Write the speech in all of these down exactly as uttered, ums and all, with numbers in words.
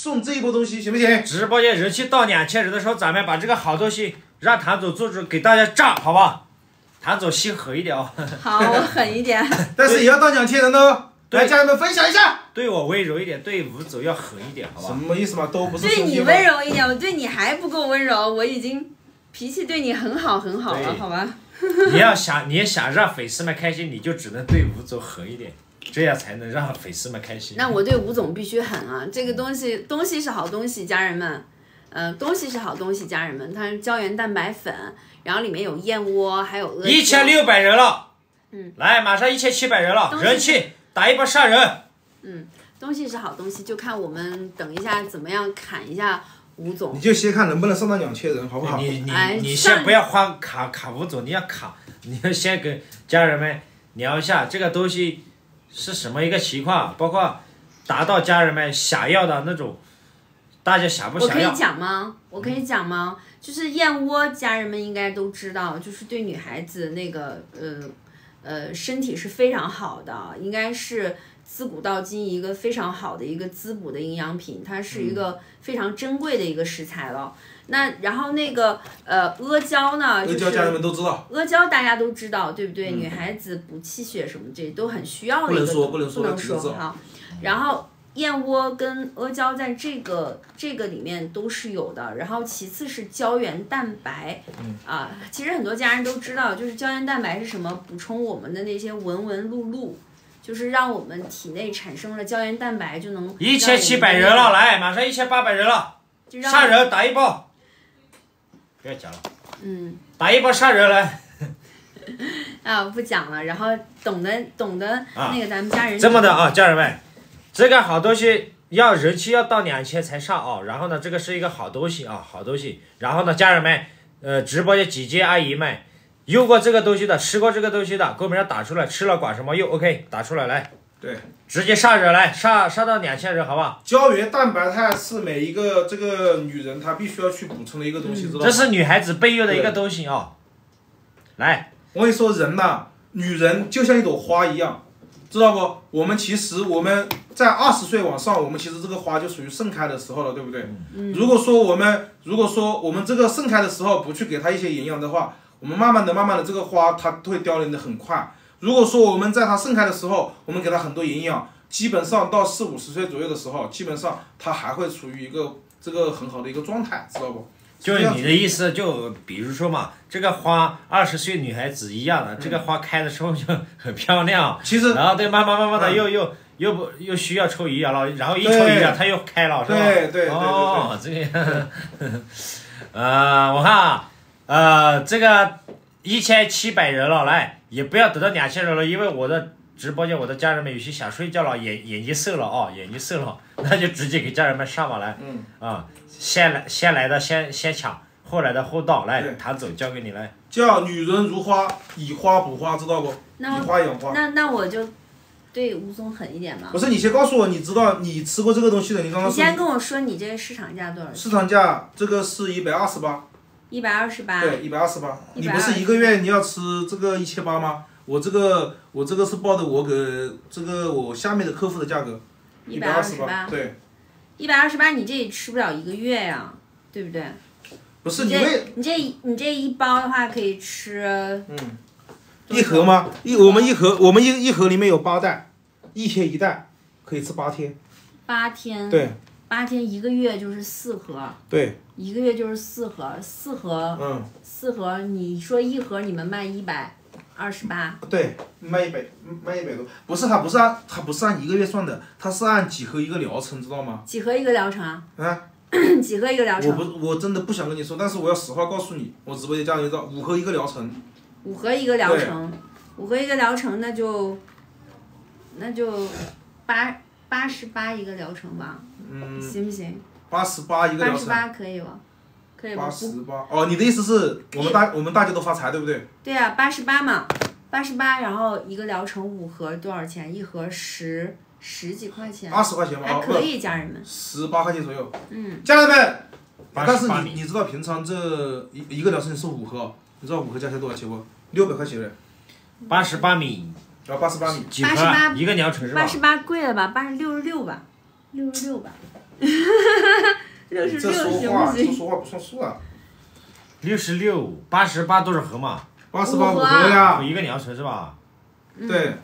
送这一波东西，行不行？ 直播间人气到两千人的时候，咱们把这个好东西让谭总做主给大家炸，好吧？谭总心狠一点哦。 好，我狠一点。 但是也要到两千人哦。来，家人们分享一下。 对我温柔一点，对吴总要狠一点，好吧？ 什么意思嘛？都不是。 对你温柔一点，我对你还不够温柔，我已经脾气对你很好很好了，好吧？ 你要想你也想让粉丝们开心，你就只能对吴总狠一点，这样才能让粉丝们开心。 那我对吴总必须狠啊！这个东西东西是好东西，家人们，呃，东西是好东西，家人们，它是胶原蛋白粉，然后里面有燕窝，还有阿胶。 一千六百人了， 嗯， 来，马上一千七百人了，人气打一波杀人。 嗯，东西是好东西，就看我们等一下怎么样砍一下吴总。 你就先看能不能上到两千人，好不好？ 你你哎你先不要花卡卡吴总，你要卡，你要先跟家人们聊一下这个东西是什么一个情况，包括达到家人们想要的那种，大家想不想要？ 我可以讲吗？我可以讲吗？就是燕窝，家人们应该都知道，就是对女孩子那个呃呃身体是非常好的，应该是自古到今一个非常好的一个滋补的营养品，它是一个非常珍贵的一个食材了。那然后那个呃阿胶呢，就是阿胶家人们都知道， 阿胶大家都知道，对不对？ 嗯、 女孩子补气血什么这都很需要的一个， 不能说不能说不能说好。然后燕窝跟阿胶在这个这个里面都是有的，然后其次是胶原蛋白， 嗯啊，其实很多家人都知道，就是胶原蛋白是什么，补充我们的那些文文路路。就是让我们体内产生了胶原蛋白，就能一千七百人了，来，马上一千八百人了，杀人打一波，不要讲了， 嗯， 打一波杀人来。 啊，不讲了，然后懂得懂得那个咱们家人、 啊、这么的啊，家人们，这个好东西要人气要到两千才上啊，然后呢，这个是一个好东西啊，好东西，然后呢，家人们，呃，直播间姐姐阿姨们。用过这个东西的，吃过这个东西的，给我们要打出来，吃了管什么用 ？OK， 打出来来。 对， 直接杀人来，杀杀到两千人，好不好？ 胶原蛋白它是每一个这个女人她必须要去补充的一个东西，嗯、知道吗？ 这是女孩子备用的一个东西啊。来， 我跟你说，人呐、啊，女人就像一朵花一样，知道不？我们其实我们在二十岁往上，我们其实这个花就属于盛开的时候了，对不对？嗯、如果说我们如果说我们这个盛开的时候不去给它一些营养的话，我们慢慢的、慢慢的，这个花它会凋零的很快。如果说我们在它盛开的时候，我们给它很多营养，基本上到四五十岁左右的时候，基本上它还会处于一个这个很好的一个状态，知道不？ 就是你的意思，就比如说嘛，这个花二十岁女孩子一样的，嗯、这个花开的时候就很漂亮， 其实， 然后对，慢慢慢慢的又、嗯、又又不又需要抽营养了，然后一抽营养它又开了，是吧？ 对对对对对。 哦，这个样，呃，我看啊。呃，这个一千七百人了，来，也不要等到两千人了，因为我的直播间，我的家人们有些想睡觉了，眼眼睛涩了啊、哦，眼睛涩了，那就直接给家人们上网来， 嗯啊，先来先来的先先抢，后来的后到，来，谭总交给你来。 叫女人如花，以花补花，知道不？以花养花。 那那我就对吴总狠一点嘛。 不是，你先告诉我，你知道你吃过这个东西的，你刚刚。 你先跟我说你这个市场价多少钱？ 市场价这个是一百二十八。 一百二十八， 对，一百二十八。你不是一个月你要吃这个一千八吗？我这个我这个是报的我给这个我下面的客户的价格，一百二十八。对， 一百二十八，你这也吃不了一个月呀，对不对？ 不是， 你这你这你这一包的话可以吃， 嗯，一盒吗？一我们一盒我们一一盒里面有八袋，一天一袋，可以吃八天。 八天。 对。 八天一个月就是四盒。 对。 一个月就是四盒，四盒， 嗯， 四盒，你说一盒你们卖一百二十八？ 对，卖一百，卖一百多，不是，它不是按，它不是按一个月算的，它是按几盒一个疗程，知道吗？ 几盒一个疗程啊？ 啊？ 几盒一个疗程？ 我不，我真的不想跟你说，但是我要实话告诉你，我直播间家人知道，五盒一个疗程。 五盒一个疗程，五盒一个疗程，那就，那就八八十八一个疗程吧？ 嗯。 行不行？ 八十八一个疗程， 八十八可以吧？可以吧？ 八十八哦，你的意思是我们大我们大家都发财，对不对？ 对呀、啊，八十八嘛，八十八，然后一个疗程五盒多少钱？一盒十十几块钱。 二十块钱吧， 还可以，家人们。 十八块钱左右。 嗯。 家人们，但是你你知道平常这一一个疗程是五盒，你知道五盒加起来多少钱不？六百块钱嘞。 八十八米。 啊，八十八米。 几盒？一个疗程是吧？ 八十八贵了吧？八十六十六吧，六十六吧。 六十这六说话这行不行？ 说话不算数啊。 六十六，八十八都是合嘛？ 八十八五五合合呀。 一个鸟锤是吧？ 对。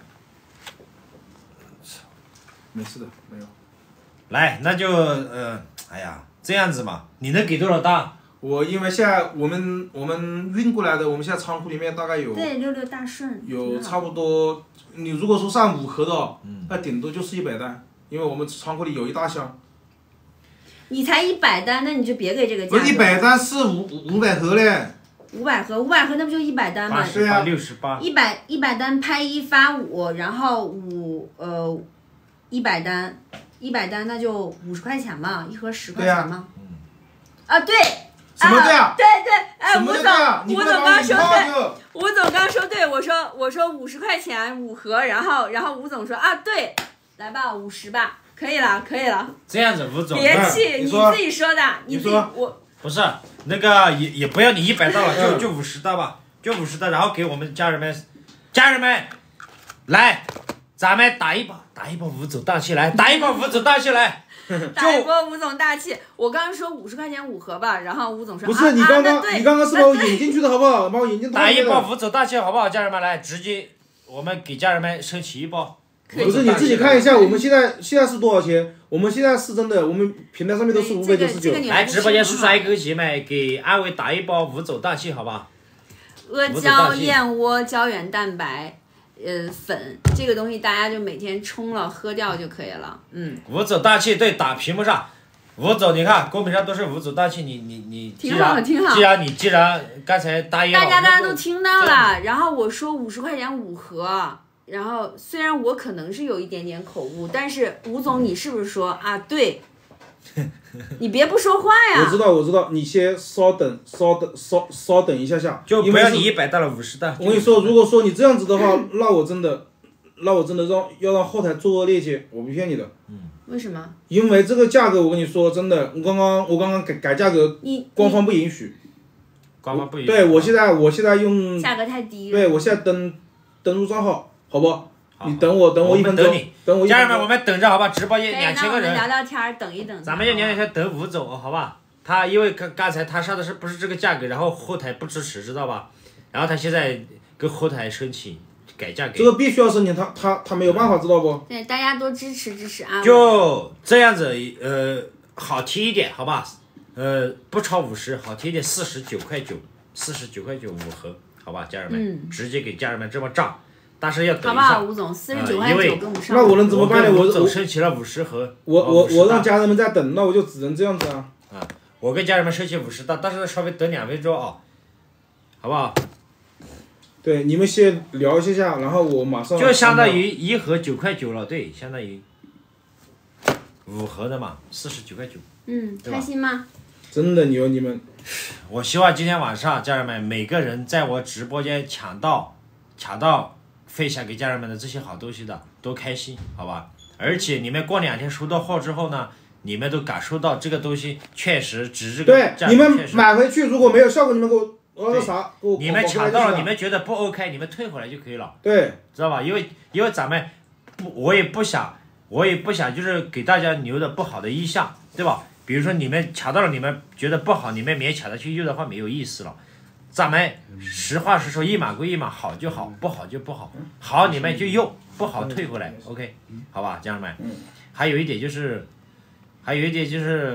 没事的，没有。 来，那就呃，哎呀，这样子嘛，你能给多少大？ 我因为现在我们我们运过来的，我们现在仓库里面大概有对，六六大顺。 有差不多，你如果说上五盒的， 嗯， 那顶多就是一百单，因为我们仓库里有一大箱。 你才一百单，那你就别给这个价格。 不是一百单是五五百盒嘞。 五百盒，五百盒那不就一百单吗八？十八，六十八。 一百一百单拍一发五，然后五呃一百单，一百单那就五十块钱嘛，一盒十块钱嘛。啊对。 什么对啊？ 对对，哎，吴总，吴总刚说对，吴总刚说对，我说我说五十块钱五盒，然后然后吴总说啊对，来吧五十吧，可以了可以了。 这样子，吴总。 别气，你自己说的，你自己我。 不是那个也也不要你一百刀了，就就五十刀吧，就五十刀，然后给我们家人们，家人们，来，咱们打一把打一把吴总大气来，打一把吴总大气来。 打一波吴总大气，我刚刚说五十块钱五盒吧，然后吴总说不是你刚刚、 啊、 你刚刚是把我引进去的好不好？把我引进打一包吴总大气好不好？家人们来，直接我们给家人们升起一包。 不是你自己看一下，我们现在现在是多少钱？我们现在是真的，我们平台上面都是五百九十九。 来直播间叔叔阿姨哥姐妹给安慰打一包吴总大气好不好？ 阿胶燕窝胶原蛋白。呃，粉这个东西大家就每天冲了喝掉就可以了。嗯， 吴总大气对，打屏幕上，吴总你看公屏上都是吴总大气，你你你， 挺好挺好。 既然你既然刚才答应了， 大家大家都听到了。然后我说五十块钱五盒，然后虽然我可能是有一点点口误，但是吴总你是不是说啊对？你别不说话呀！ 我知道，我知道，你先稍等，稍等，稍稍等一下下， 就不要你一百到了五十的。 我跟你说，如果说你这样子的话，那我真的，那我真的让要让后台做恶劣些，我不骗你的。 嗯。 为什么？ 因为这个价格，我跟你说，真的，我刚刚我刚刚改改价格，官方不允许。 官方不允许。 对，我现在我现在用。 价格太低了。 对，我现在登登录账号，好不？你等我，等我一分钟。 等你， 等我。 家人们，我们等着，好吧？直播间两千个人。 聊聊天，等一等。 咱们要聊聊天，等吴总，好吧？他因为刚刚才他上的是不是这个价格，然后后台不支持，知道吧？然后他现在跟后台申请改价给。 这个必须要申请，他他他没有办法，知道不？ 对，大家多支持支持啊！ 就这样子，呃，好提一点，好吧？呃，不超五十，好提一点，四十九块九，四十九块九五盒，好吧，家人们， 嗯、 直接给家人们这么涨。但是要等一下， 好不好，吴总？四十九块九跟我们上。 那我能怎么办呢？我总升起了五十盒。 我我我让家人们在等，那我就只能这样子啊。 啊，我跟家人们升起五十单，但是稍微等两分钟啊，好不好？ 对，你们先聊一下，然后我马上。 就相当于一盒九块九了，对，相当于五盒的嘛，四十九块九。 嗯，开心吗？ 真的牛，你们。 我希望今天晚上家人们每个人在我直播间抢到抢到。分享给家人们的这些好东西的都开心，好吧？而且你们过两天收到货之后呢，你们都感受到这个东西确实值这个价。对，你们买回去如果没有效果，你们给我那个啥，给我。 你们抢到了，你们觉得不 OK， 你们退回来就可以了。 对， 知道吧？因为因为咱们不，我也不想，我也不想就是给大家留的不好的印象，对吧？比如说你们抢到了，你们觉得不好，你们勉强的去用的话没有意思了。咱们实话实说，一码归一码，好就好，不好就不好，好你们就用，不好退回来 ，OK， 好吧，家人们。还有一点就是，还有一点就是，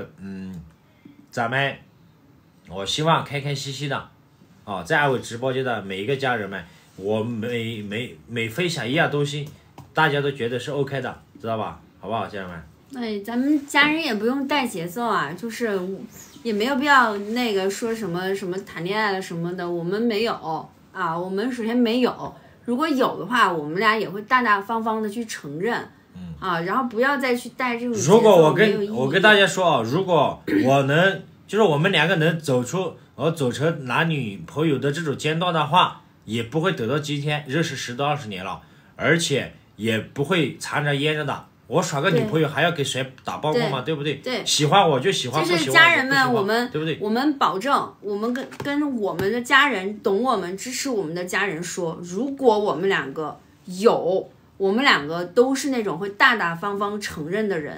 嗯，咱们，我希望开开心心的，啊，在二位直播间的每一个家人们，我每每每分享一样东西，大家都觉得是 OK 的，知道吧？好不好，家人们？ 对，咱们家人也不用带节奏啊，就是也没有必要那个说什么什么谈恋爱了什么的，我们没有啊，我们首先没有，如果有的话，我们俩也会大大方方的去承认，啊，然后不要再去带这种节奏。 如果我跟我跟大家说啊，如果我能，就是我们两个能走出呃走成男女朋友的这种阶段的话，也不会走到今天，认识十多二十年了，而且也不会藏着掖着的。我耍个女朋友还要给谁打包过吗？ 对, 对不对？ 对， 喜欢我就喜欢， 就是家人们，我们对不对？ 我们保证，我们跟跟我们的家人懂我们、支持我们的家人说，如果我们两个有，我们两个都是那种会大大方方承认的人，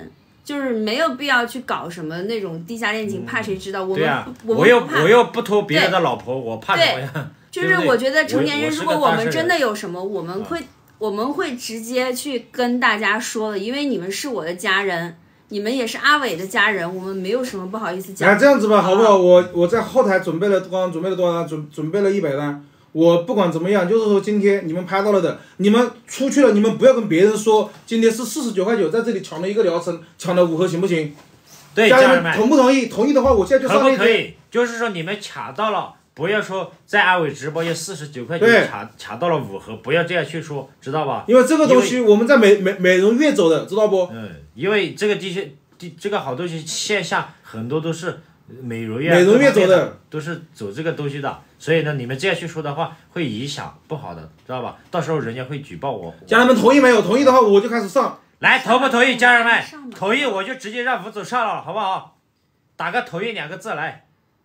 就是没有必要去搞什么那种地下恋情，怕谁知道？我们对啊， 我我又们不怕我又不偷别人的老婆，我怕什么呀？ 就是我觉得成年人，如果我们真的有有什么，我们会我们会直接去跟大家说的，因为你们是我的家人。你们也是阿伟的家人，我们没有什么不好意思讲。 那这样子吧，好不好？我我在后台准备了，刚刚准备了多少单？准准备了一百单。我不管怎么样，就是说今天你们拍到了的，你们出去了，你们不要跟别人说今天是四十九块九，在这里抢了一个疗程，抢了五盒，行不行？ 对， 家人们同不同意？同意的话，我现在就上链接。 可不可以？就是说你们卡到了，不要说在阿伟直播间四十九块九卡卡到了五盒，不要这样去说，知道吧？ 因为这个东西我们在美美美容院走的，知道不？ 嗯，因为这个的确，这个好东西线下很多都是美容院， 美容院走的， 都是走这个东西的，所以呢，你们这样去说的话，会影响不好的，知道吧？到时候人家会举报我。 家人们同意没有？同意的话，我就开始上。 来，同不同意？家人们，同意我就直接让吴总上了，好不好？打个同意两个字来。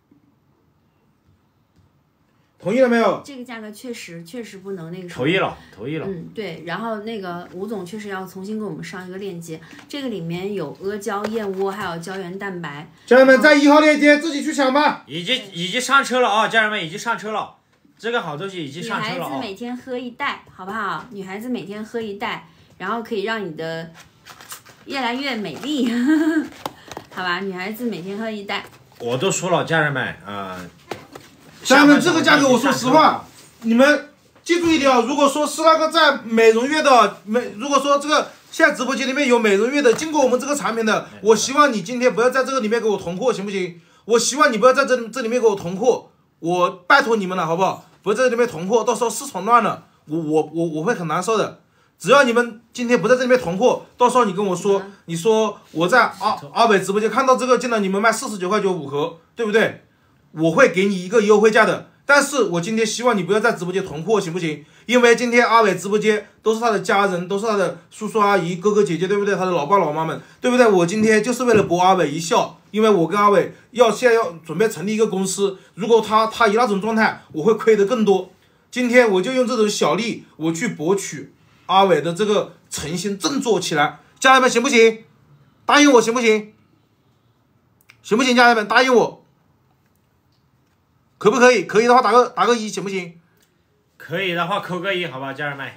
同意了没有？ 这个价格确实确实不能那个什么。 同意了，同意了。 嗯，对。然后那个吴总确实要重新给我们上一个链接，这个里面有阿胶、燕窝，还有胶原蛋白。 家人们在一号链接自己去抢吧。 已经已经上车了啊，家人们已经上车了，这个好东西已经上车了啊。 女孩子每天喝一袋，好不好？女孩子每天喝一袋，然后可以让你的越来越美丽，好吧？女孩子每天喝一袋。 我都说了，家人们啊。呃家人们，这个价格我说实话，你们记住一点啊！如果说是那个在美容院的美，如果说这个现在直播间里面有美容院的，经过我们这个产品的，我希望你今天不要在这个里面给我囤货，行不行？我希望你不要在这这里面给我囤货，我拜托你们了，好不好？不要在这里面囤货，到时候市场乱了，我我我我会很难受的。只要你们今天不在这里面囤货，到时候你跟我说，你说我在阿阿伟直播间看到这个，见到你们卖四十九块九五盒，对不对？我会给你一个优惠价的，但是我今天希望你不要在直播间囤货，行不行？因为今天阿伟直播间都是他的家人，都是他的叔叔阿姨、哥哥姐姐，对不对？他的老爸老妈们，对不对？我今天就是为了博阿伟一笑，因为我跟阿伟要现在要准备成立一个公司，如果他他以那种状态，我会亏得更多。今天我就用这种小利，我去博取阿伟的这个诚心振作起来，家人们行不行？答应我行不行？行不行？家人们答应我。可不可以？可以的话打个打个一，行不行？ 可以的话扣个一，好吧，家人们。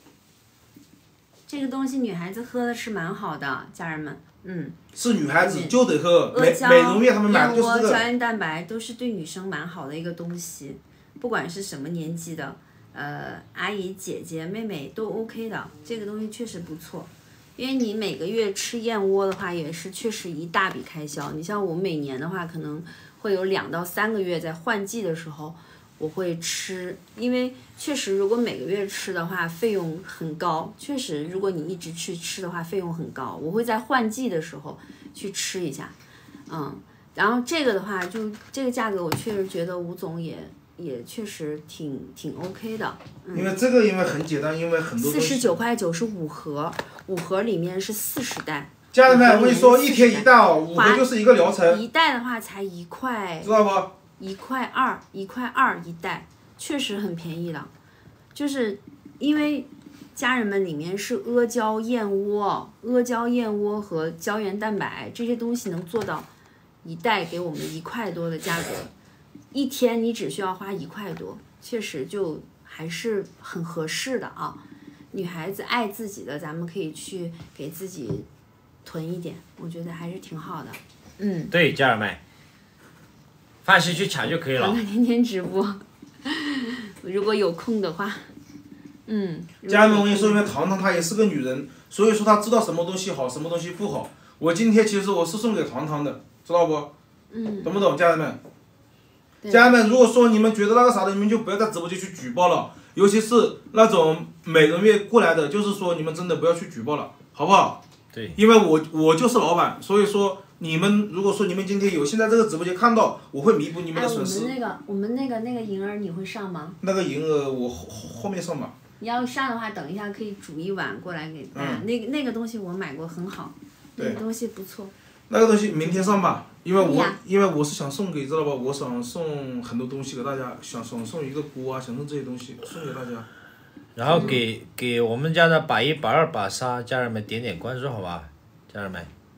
这个东西女孩子喝的是蛮好的，家人们，嗯。 是女孩子就得喝，美美容院他们买的就是这个。 胶原蛋白都是对女生蛮好的一个东西，不管是什么年纪的，呃，阿姨、姐姐、妹妹都 OK 的。这个东西确实不错，因为你每个月吃燕窝的话，也是确实一大笔开销。你像我每年的话，可能会有两到三个月在换季的时候我会吃，因为确实如果每个月吃的话费用很高，确实如果你一直去吃的话费用很高，我会在换季的时候去吃一下，嗯，然后这个的话就这个价格我确实觉得吴总也也确实挺挺 OK 的， 嗯、因为这个因为很简单，因为很多四十九块九是五盒，五盒里面是四十袋。 家人们，我跟你说，一天一袋哦，五盒就是一个疗程。 一袋的话才一块， 知道不？ 一块二，一块二一袋，确实很便宜了。就是因为家人们里面是阿胶、燕窝、阿胶、燕窝和胶原蛋白这些东西能做到一袋给我们一块多的价格，一天你只需要花一块多，确实就还是很合适的啊。女孩子爱自己的，咱们可以去给自己囤一点，我觉得还是挺好的。嗯， 对，家人们，放心去抢就可以了。 糖糖天天直播，如果有空的话，嗯。 家人们，我跟你说，因为糖糖她也是个女人，所以说她知道什么东西好，什么东西不好。我今天其实我是送给糖糖的，知道不？ 嗯。 懂不懂，家人们？家人们，如果说你们觉得那个啥的，你们就不要在直播间去举报了，尤其是那种美容院过来的，就是说你们真的不要去举报了，好不好？ 对。 因为我我就是老板，所以说你们如果说你们今天有幸在这个直播间看到，我会弥补你们的损失。 哎，我们那个我们那个那个银儿你会上吗？ 那个银儿我后后面上吧。 你要上的话，等一下可以煮一碗过来给大家。嗯、那个那个东西我买过，很好，那个东西不错。 那个东西明天上吧，因为我因为我是想送给知道吧，我想送很多东西给大家，想想送一个锅啊，想送这些东西送给大家。 然后给、嗯、给我们家的把一把二把仨家人们点点关注，好吧，家人们，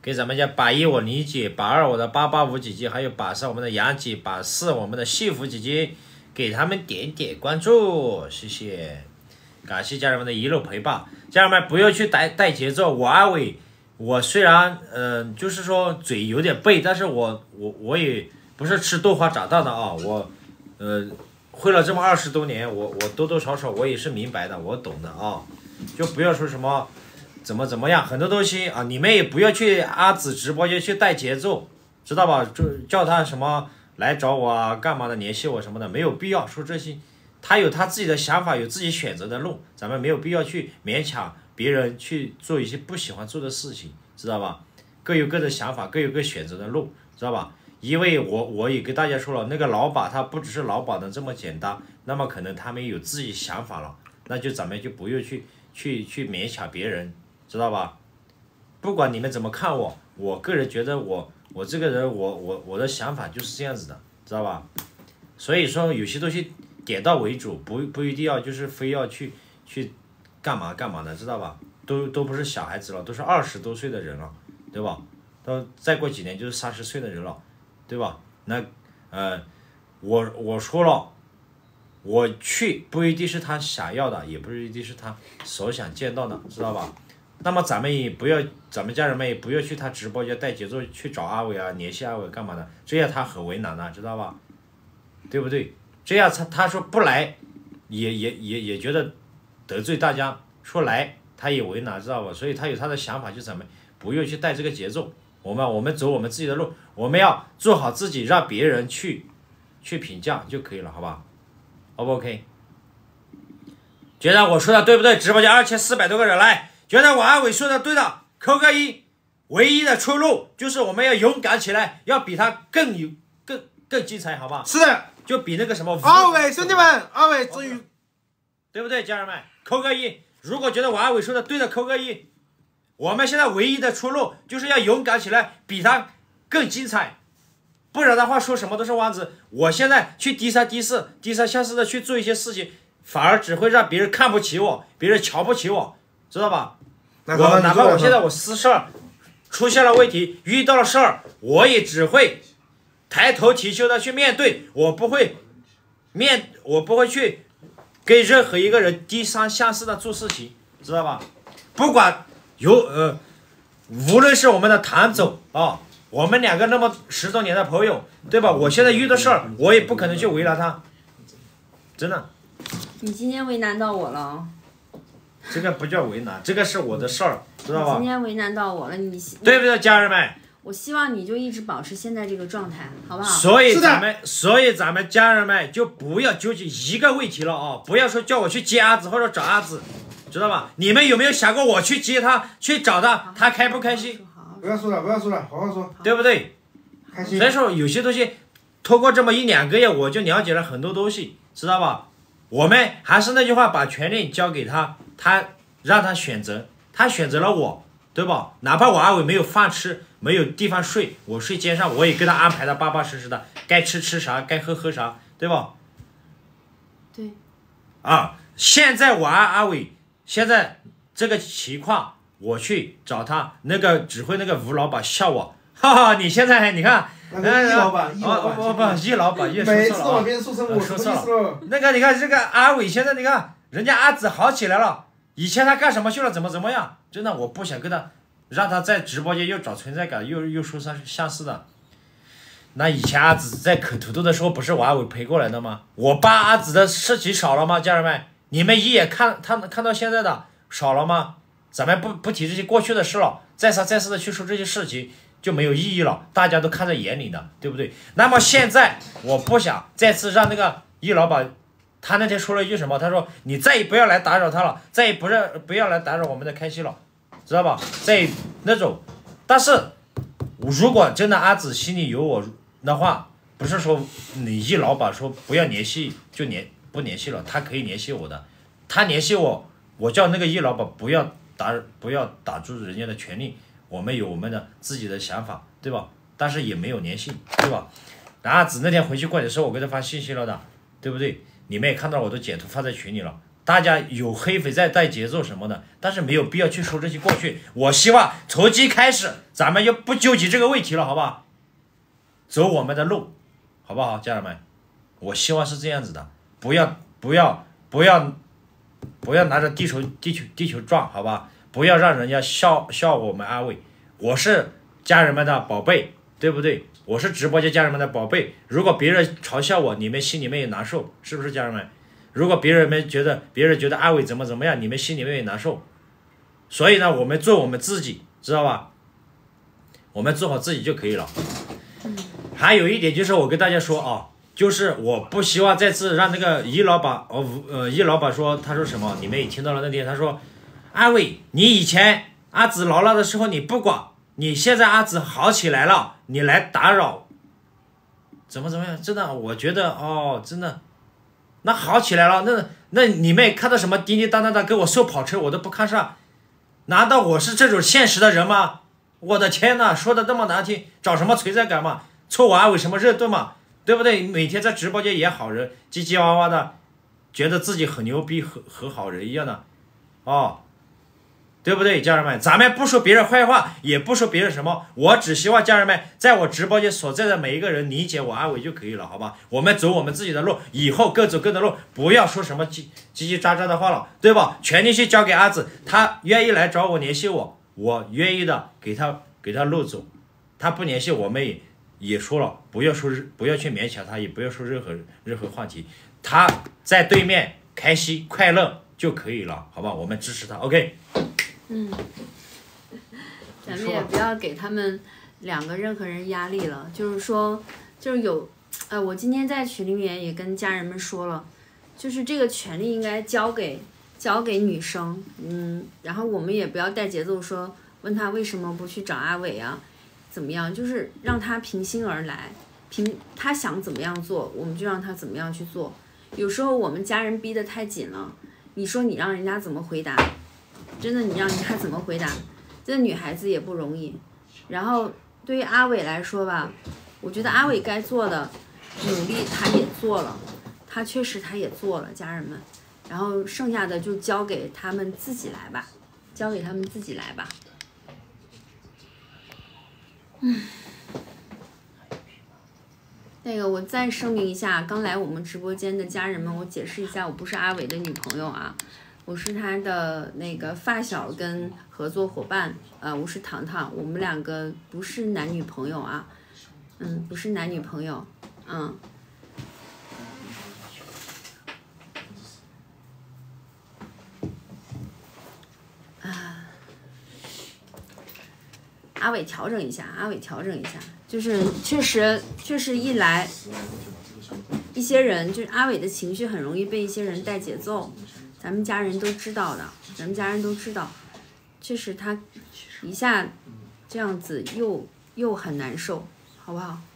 给咱们家把一我理解，把二我的八八五姐姐，还有把三我们的杨姐，把四我们的幸福姐姐，给他们点点关注，谢谢，感谢家人们的一路陪伴。家人们不要去带带节奏，我阿伟，我虽然嗯、呃、就是说嘴有点背，但是我我我也不是吃豆花长大的啊，我呃会了这么二十多年，我我多多少少我也是明白的，我懂的啊，就不要说什么怎么怎么样，很多东西啊，你们也不要去阿紫直播间去带节奏，知道吧？就叫他什么来找我啊，干嘛的，联系我什么的，没有必要说这些。他有他自己的想法，有自己选择的路，咱们没有必要去勉强别人去做一些不喜欢做的事情，知道吧？各有各的想法，各有各选择的路，知道吧？因为我我也跟大家说了，那个老板他不只是老板的这么简单，那么可能他们有自己想法了，那就咱们就不用去去去勉强别人，知道吧？不管你们怎么看我，我个人觉得我我这个人我我我的想法就是这样子的，知道吧？所以说有些东西点到为主，不不一定要就是非要去去干嘛干嘛的，知道吧？都都不是小孩子了，都是二十多岁的人了，对吧？都再过几年就是三十岁的人了，对吧？那呃，我我说了，我去不一定是他想要的，也不一定是他所想见到的，知道吧？那么咱们也不要，咱们家人们也不要去他直播间带节奏去找阿伟啊，联系阿伟干嘛的，这样他很为难的，知道吧？对不对？这样他他说不来，也也也也觉得得罪大家，说来他也为难，知道吧？所以他有他的想法，就咱们不用去带这个节奏，我们我们走我们自己的路，我们要做好自己，让别人去去评价就可以了，好吧 ？O 不 OK？ 觉得我说的对不对？直播间二千四百多个人来，觉得我阿伟说的对的，扣个一。唯一的出路就是我们要勇敢起来，要比他更有更更精彩，好吧？ 是的。 就比那个什么阿伟兄弟们，阿伟终于， 对不对，家人们？扣个一。如果觉得我阿伟说的对的，扣个一。我们现在唯一的出路就是要勇敢起来，比他更精彩。不然的话，说什么都是弯子。我现在去低三低四、低三下四的去做一些事情，反而只会让别人看不起我，别人瞧不起我，知道吧？我哪怕我现在我私事儿出现了问题，遇到了事儿，我也只会抬头挺胸的去面对，我不会面，我不会去跟任何一个人低三下四的做事情，知道吧？不管有呃，无论是我们的谭总啊，我们两个那么十多年的朋友，对吧？我现在遇到事儿，我也不可能去为难他，真的。 你今天为难到我了。 这个不叫为难，这个是我的事儿，知道吧？ 今天为难到我了，你对不对，家人们？ 我希望你就一直保持现在这个状态，好不好？ 所以咱们，所以咱们家人们就不要纠结一个问题了啊！不要说叫我去接阿紫或者找阿紫，知道吧？你们有没有想过我去接他，去找他，他开不开心？ 不要说了，不要说了，好好说， 对不对？ 开心。 所以说有些东西，通过这么一两个月，我就了解了很多东西，知道吧？我们还是那句话，把权利交给他，他让他选择，他选择了我。对吧？哪怕我阿伟没有饭吃，没有地方睡，我睡街上，我也给他安排的巴巴适适的，该吃吃啥，该喝喝啥，对吧？ 对。 啊，现在我阿阿伟，现在这个情况，我去找他，那个指挥那个吴老板笑我，哈哈，你现在你看， 那个易老板，易老板，不不不，易老板， 每次往别人说成我说错了。 那个你看这个阿伟现在你看，人家阿紫好起来了。以前他干什么去了？怎么怎么样？真的，我不想跟他，让他在直播间又找存在感，又又说三下四的。那以前阿紫在啃土豆的时候，不是我阿伟陪过来的吗？我爸阿紫的事情少了吗？家人们，你们一眼看他看到现在的少了吗？咱们不不提这些过去的事了，再三再四的去说这些事情就没有意义了，大家都看在眼里的，对不对？那么现在我不想再次让那个易老板。他那天说了一句什么？他说：“你再也不要来打扰他了，再也不要不要来打扰我们的开心了，知道吧？”再那种，但是如果真的阿紫心里有我的话，不是说你易老板说不要联系就联不联系了，他可以联系我的，他联系我，我叫那个易老板不要打不要打住人家的权利，我们有我们的自己的想法，对吧？但是也没有联系，对吧？阿紫那天回去过年的时候，我给他发信息了的，对不对？你们也看到我都截图发在群里了， 大家有黑粉在带节奏什么的，但是没有必要去说这些过去。我希望从今开始，咱们就不纠结这个问题了，好不好？走我们的路，好不好，家人们？我希望是这样子的，不要不要不要不要拿着地球地球地球撞，好吧？不要让人家笑笑我们阿伟。我是家人们的宝贝，对不对？我是直播间家人们的宝贝。如果别人嘲笑我，你们心里面也难受，是不是家人们？如果别人们觉得别人觉得阿伟怎么怎么样，你们心里面也难受。所以呢，我们做我们自己，知道吧？我们做好自己就可以了。还有一点就是我跟大家说啊，就是我不希望再次让那个易老板哦呃易老板说，他说什么？你们也听到了那天他说，阿伟，你以前阿紫劳了的时候你不管，你现在阿紫好起来了，你来打扰，怎么怎么样？真的，我觉得哦，真的，那好起来了，那那你们看到什么叮叮当当的给我售跑车，我都不看上，难道我是这种现实的人吗？我的天呐，说的那么难听，找什么存在感嘛？凑我阿伟什么热度嘛？对不对？每天在直播间演好人，唧唧哇哇的，觉得自己很牛逼，和和好人一样的，哦。对不对，家人们？咱们不说别人坏话，也不说别人什么，我只希望家人们在我直播间所在的每一个人理解我阿伟就可以了，好吧？我们走我们自己的路，以后各走各的路，不要说什么叽叽叽喳喳的话了，对吧？全力去交给阿紫，他愿意来找我联系我，我愿意的给他给他路走，他不联系我们也也说了，不要说不要去勉强他，也不要说任何任何话题，他在对面开心快乐就可以了，好吧？我们支持他 ，OK。 嗯，咱们也不要给他们两个任何人压力了。就是说，就是有，呃，我今天在群里面也跟家人们说了，就是这个权利应该交给交给女生，嗯，然后我们也不要带节奏说问他为什么不去找阿伟啊，怎么样，就是让他平心而来，凭他想怎么样做，我们就让他怎么样去做。有时候我们家人逼得太紧了，你说你让人家怎么回答？真的，你让人家怎么回答？这女孩子也不容易。然后对于阿伟来说吧，我觉得阿伟该做的努力他也做了，他确实他也做了，家人们。然后剩下的就交给他们自己来吧，交给他们自己来吧。嗯，那个我再声明一下，刚来我们直播间的家人们，我解释一下，我不是阿伟的女朋友啊。我是他的那个发小跟合作伙伴，呃，我是糖糖，我们两个不是男女朋友啊，嗯，不是男女朋友，嗯。啊，阿伟调整一下，阿伟调整一下，就是确实确实一来，一些人就是阿伟的情绪很容易被一些人带节奏。咱们家人都知道的，咱们家人都知道，确实他一下这样子又又很难受，好不好？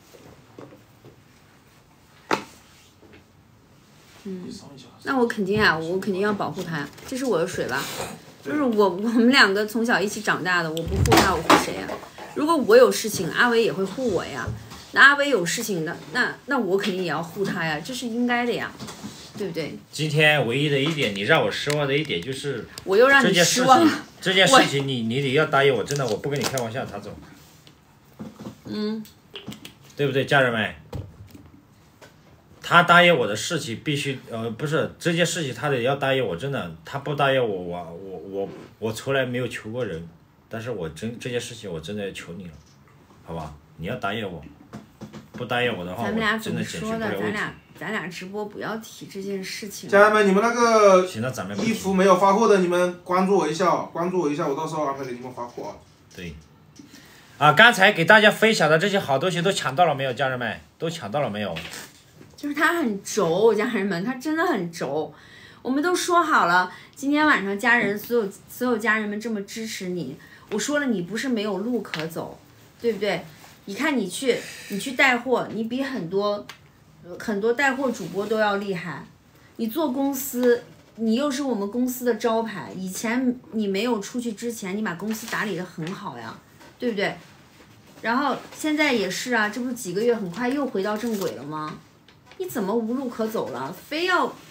嗯，那我肯定啊，我肯定要保护他，这是我的水吧？就是我我们两个从小一起长大的，我不护他，我护谁呀？如果我有事情，阿伟也会护我呀。那阿伟有事情的，那那我肯定也要护他呀，这是应该的呀。对不对？ 今天唯一的一点，你让我失望的一点就是， 我又让你失望了。 这件事情，你你得要答应我，真的，我不跟你开玩笑，唐总。 嗯， 对不对，家人们？他答应我的事情必须，呃，不是这件事情，他得要答应我，真的，他不答应我，我我我我从来没有求过人，但是我真这件事情我真的要求你了，好吧？你要答应我，不答应我的话， 咱们俩怎么我真的解决说的？ 不了问题。 咱俩咱俩直播不要提这件事情。 家人们，你们那个行了，咱们衣服没有发货的，你们关注我一下，关注我一下，我到时候安排给你们发货啊。 对。啊，刚才给大家分享的这些好东西都抢到了没有？家人们都抢到了没有？ 就是他很轴，家人们，他真的很轴。我们都说好了，今天晚上家人所有所有家人们这么支持你，我说了，你不是没有路可走，对不对？你看你去你去带货，你比很多很多带货主播都要厉害。你做公司，你又是我们公司的招牌。以前你没有出去之前，你把公司打理得很好呀，对不对？然后现在也是啊，这不是几个月很快又回到正轨了吗？你怎么无路可走了？非要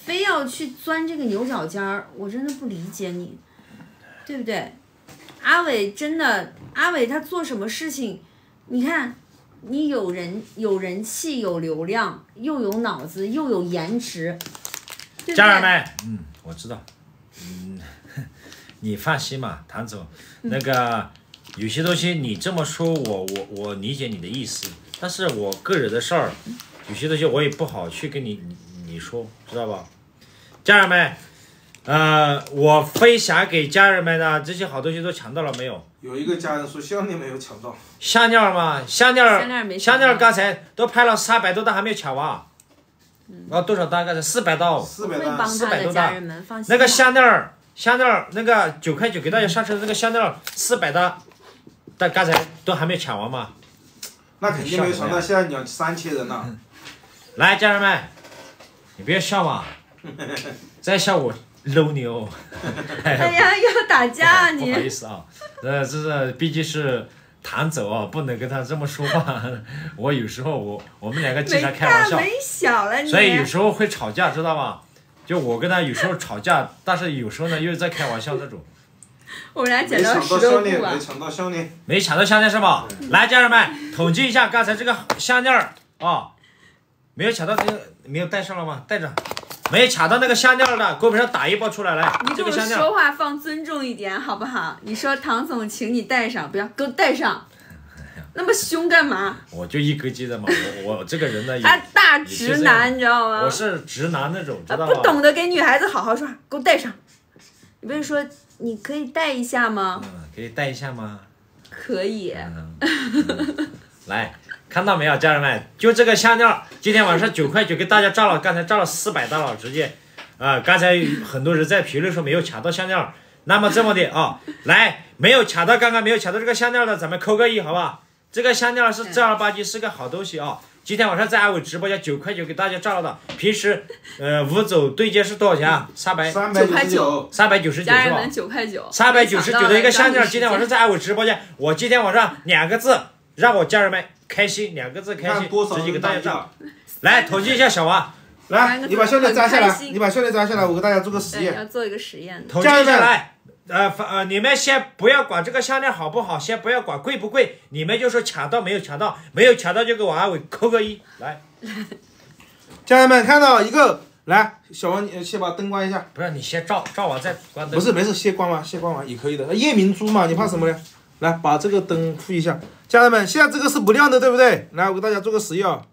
非要去钻这个牛角尖儿，我真的不理解你，对不对？阿伟真的，阿伟他做什么事情，你看，你有人有人气，有流量，又有脑子，又有颜值，对不对？ 家人们，嗯，我知道，嗯，你放心嘛，唐总，那个有些东西你这么说我，我我理解你的意思，但是我个人的事儿，有些东西我也不好去跟你你你说，知道吧？家人们。呃，我分享给家人们的这些好东西都抢到了没有？ 有一个家人说项链没有抢到， 项链嘛，项链， 项链没抢到， 项链刚才都拍了三百多单还没有抢完， 嗯， 啊，多少单？刚才四百刀， 四百单， 会帮他的家人们放心。 那个项链，项链那个九块九给大家上车的那个项链四百单，但刚才都还没有抢完嘛？ 那肯定没有抢到，现在两三千人了。 来，家人们，你别笑嘛，再笑我。搂你哦！ 哎呀，要打架啊你！ 不好意思啊，呃，这是毕竟是唐总啊，不能跟他这么说话。我有时候我我们两个经常开玩笑， 没大没小了你。 所以有时候会吵架，知道吧？就我跟他有时候吵架，但是有时候呢又在开玩笑那种。 我们俩捡到石头布啊！ 没抢到项链， 没抢到项链是吧？来，家人们统计一下刚才这个项链啊、哦，没有抢到这个，没有戴上了吗？戴着。没有抢到那个项链的，给我们上打一包出来来。 你跟我说话放尊重一点好不好？你说唐总请你戴上，不要给我戴上，那么凶干嘛？ 我就一根筋的嘛，我我这个人呢， 他大直男，你知道吗？ 我是直男那种，知道吧？不懂得给女孩子好好说话，给我戴上。你不是说你可以戴一下吗？ 嗯，可以戴一下吗？ 可以。 嗯嗯、来。看到没有，家人们，就这个项链，今天晚上九块九给大家炸了，刚才炸了四百单了，直接，啊、呃，刚才很多人在评论说没有抢到项链，那么这么的啊，来，没有抢到，刚刚没有抢到这个项链的，咱们扣个一，好吧？这个项链是正儿八经是个好东西啊，今天晚上在阿伟直播间九块九给大家炸了的，平时呃五走对接是多少钱啊？三百三百九十九， 三百九十九是吧？ 九块九， 三百九十九的一个项链，今天晚上在阿伟直播间，我今天晚上两个字让我家人们。开心两个字，开心，直接给大家炸。来统计一下小王， 来，你把项链摘下来，你把项链摘下来，我给大家做个实验。 要做一个实验。 统计一下来，呃呃，你们先不要管这个项链好不好，先不要管贵不贵，你们就说抢到没有抢到，没有抢到就给王阿伟扣个一，来。 家人们看到一个，来，小王，你先把灯关一下。 不是，你先照照完再关灯。 不是，没事，先关完，先关完也可以的。夜明珠嘛，你怕什么呢？来，把这个灯铺一下。家人们，现在这个是不亮的，对不对？来，我给大家做个实验啊。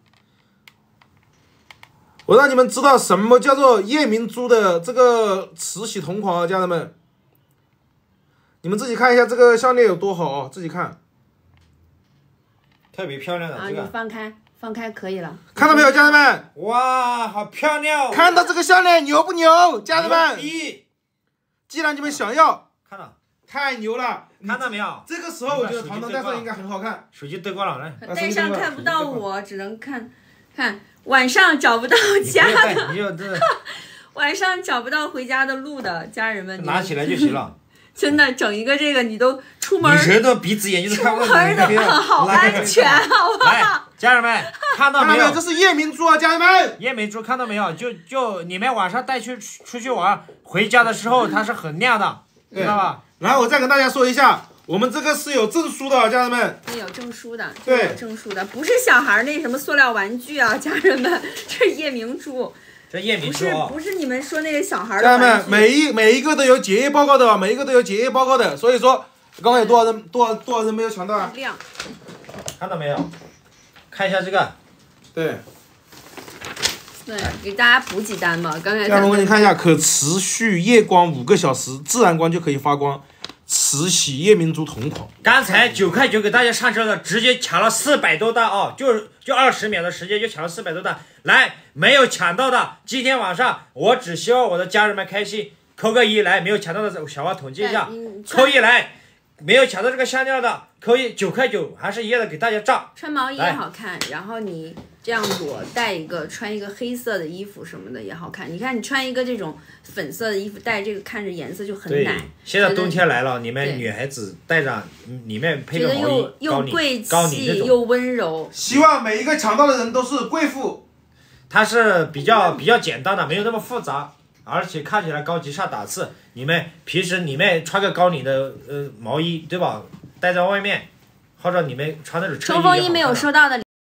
我让你们知道什么叫做夜明珠的这个慈禧同款啊，家人们。你们自己看一下这个项链有多好啊，自己看。 特别漂亮的这个。 啊，你放开，放开可以了。 看到没有，家人们？ 哇，好漂亮！ 看到这个项链牛不牛，家人们？ 一， 既然你们想要， 看到。 太牛了！ 看到没有？ 这个时候我觉得唐唐戴上应该很好看。 手机对光了，来。 戴上看不到我，只能看看晚上找不到家的。 你就这。 晚上找不到回家的路的家人们， 拿起来就行了。 真的，整一个这个你都出门。 你人都鼻子眼睛都看不到。 出门的好安全，好不好？ 家人们看到没有？ 这是夜明珠啊，家人们。 夜明珠看到没有？就就你们晚上带去出去玩，回家的时候它是很亮的，知道吧？ 然后我再跟大家说一下，我们这个是有证书的，家人们。 有证书的， 对， 有证书的，不是小孩那什么塑料玩具啊，家人们，这是夜明珠。 这夜明珠、 哦、不是不是你们说那个小孩的。 家人们，每一每一个都有检验报告的，每一个都有检验报告的，所以说刚刚有多少人多少多少人没有抢到啊？ 亮， 看到没有？看一下这个， 对。 对，给大家补几单吧。刚才家人们，我给你看一下，可持续夜光五个小时，自然光就可以发光，慈禧夜明珠同款。 刚才九块九给大家上车的，直接抢了四百多单哦，就就二十秒的时间就抢了四百多单。来，没有抢到的，今天晚上我只希望我的家人们开心，扣个一来。没有抢到的小王统计一下，扣一来。没有抢到这个项链的，可以九块九，还是一样的给大家炸。 穿毛衣也好看，然后你这样裸带一个，穿一个黑色的衣服什么的也好看。你看你穿一个这种粉色的衣服，带这个看着颜色就很奶。 现在冬天来了，你们女孩子带上里面配个毛衣， 又又贵气又温柔。 希望每一个抢到的人都是贵妇。 它是比较比较简单的，没有那么复杂，而且看起来高级上档次。你们平时里面穿个高领的呃毛衣，对吧？带在外面，或者你们穿那种衬衣。 冲锋衣没有收到的。